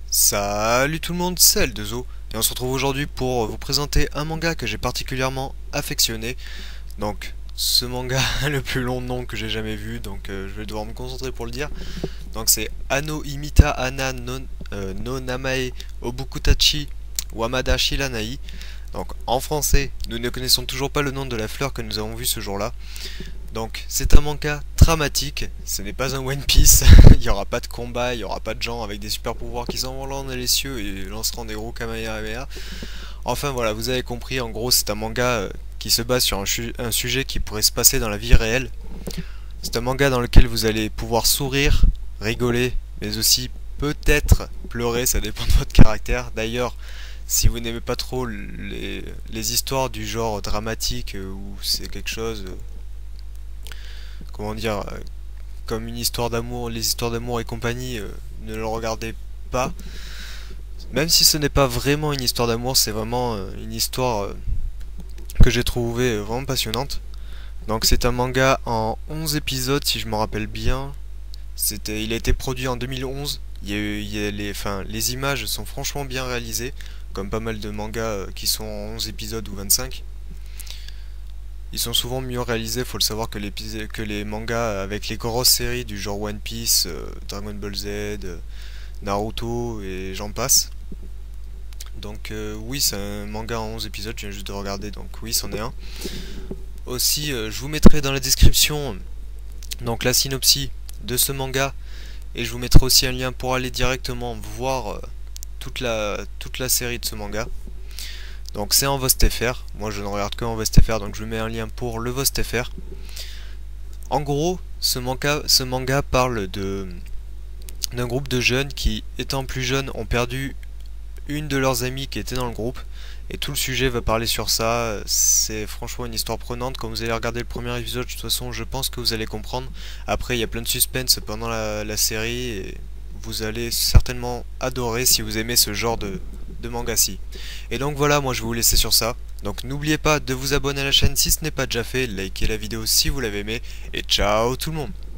Salut tout le monde, c'est L2O et on se retrouve aujourd'hui pour vous présenter un manga que j'ai particulièrement affectionné. Donc ce manga a le plus long nom que j'ai jamais vu, donc je vais devoir me concentrer pour le dire. Donc c'est Ano Imita Ana no Namae Obukutachi Wamada Shiranai. Donc en français, nous ne connaissons toujours pas le nom de la fleur que nous avons vue ce jour-là. Donc c'est un manga dramatique, ce n'est pas un One Piece, il n'y aura pas de combat, il n'y aura pas de gens avec des super pouvoirs qui s'envoleront dans les cieux et lanceront des gros Kamehameha. Enfin voilà, vous avez compris, en gros c'est un manga qui se base sur un sujet qui pourrait se passer dans la vie réelle. C'est un manga dans lequel vous allez pouvoir sourire, rigoler, mais aussi peut-être pleurer, ça dépend de votre caractère. D'ailleurs, si vous n'aimez pas trop les histoires du genre dramatique où c'est quelque chose comment dire, comme une histoire d'amour, les histoires d'amour et compagnie, ne le regardez pas. Même si ce n'est pas vraiment une histoire d'amour, c'est vraiment une histoire que j'ai trouvée vraiment passionnante. Donc c'est un manga en 11 épisodes si je me rappelle bien. Il a été produit en 2011. Les images sont franchement bien réalisées, comme pas mal de mangas qui sont en 11 épisodes ou 25. Ils sont souvent mieux réalisés, faut le savoir, que les mangas avec les grosses séries du genre One Piece, Dragon Ball Z, Naruto et j'en passe. Donc oui, c'est un manga en 11 épisodes, je viens juste de regarder, donc oui, c'en est un. Aussi, je vous mettrai dans la description donc la synopsis de ce manga et je vous mettrai aussi un lien pour aller directement voir toute la série de ce manga. Donc c'est en VostFR, moi je ne regarde que en VostFR, donc je mets un lien pour le VostFR. En gros, ce manga parle d'un groupe de jeunes qui, étant plus jeunes, ont perdu une de leurs amies qui était dans le groupe. Et tout le sujet va parler sur ça. C'est franchement une histoire prenante. Quand vous allez regarder le premier épisode, de toute façon, je pense que vous allez comprendre. Après, il y a plein de suspense pendant la série. Et vous allez certainement adorer si vous aimez ce genre de manga-ci. Et donc voilà, moi je vais vous laisser sur ça. Donc n'oubliez pas de vous abonner à la chaîne si ce n'est pas déjà fait, likez la vidéo si vous l'avez aimé. Et ciao tout le monde!